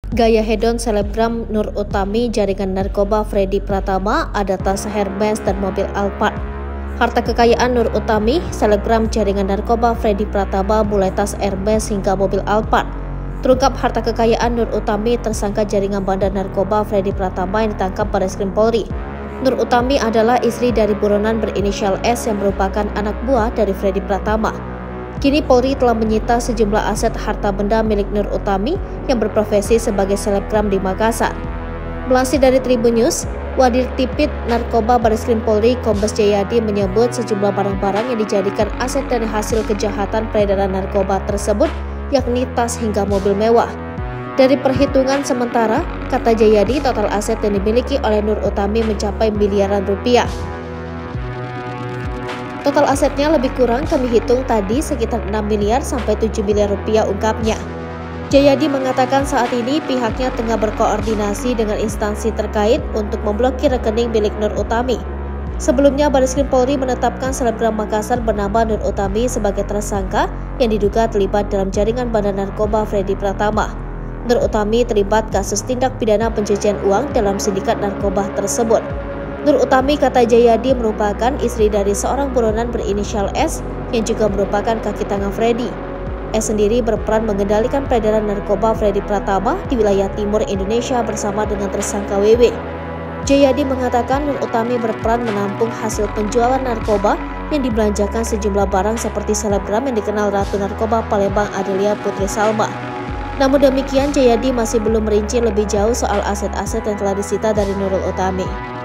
Gaya hedon selebgram Nur Utami, jaringan narkoba Freddy Pratama, ada tas Hermes dan mobil Alphard. Harta kekayaan Nur Utami, selebgram jaringan narkoba Freddy Pratama, mulai tas Hermes hingga mobil Alphard. Terungkap harta kekayaan Nur Utami, tersangka jaringan bandar narkoba Freddy Pratama yang ditangkap Barreskrim Polri. Nur Utami adalah istri dari buronan berinisial S yang merupakan anak buah dari Freddy Pratama. Kini Polri telah menyita sejumlah aset harta benda milik Nur Utami yang berprofesi sebagai selebgram di Makassar. Melansir dari Tribun News, Wadir Tipit Narkoba Barreskrim Polri Kombes Jayadi menyebut sejumlah barang-barang yang dijadikan aset dari hasil kejahatan peredaran narkoba tersebut, yakni tas hingga mobil mewah. Dari perhitungan sementara, kata Jayadi, total aset yang dimiliki oleh Nur Utami mencapai miliaran rupiah. Total asetnya lebih kurang kami hitung tadi sekitar 6 miliar sampai 7 miliar rupiah, ungkapnya. Jayadi mengatakan saat ini pihaknya tengah berkoordinasi dengan instansi terkait untuk memblokir rekening milik Nur Utami. Sebelumnya, Barreskrim Polri menetapkan selebgram Makassar bernama Nur Utami sebagai tersangka yang diduga terlibat dalam jaringan bandar narkoba Freddy Pratama. Nur Utami terlibat kasus tindak pidana pencucian uang dalam sindikat narkoba tersebut. Nur Utami, kata Jayadi, merupakan istri dari seorang buronan berinisial S yang juga merupakan kaki tangan Freddy. S sendiri berperan mengendalikan peredaran narkoba Freddy Pratama di wilayah timur Indonesia bersama dengan tersangka WW. Jayadi mengatakan Nur Utami berperan menampung hasil penjualan narkoba yang dibelanjakan sejumlah barang seperti selebgram yang dikenal Ratu Narkoba Palembang Adelia Putri Salma. Namun demikian, Jayadi masih belum merinci lebih jauh soal aset-aset yang telah disita dari Nurul Utami.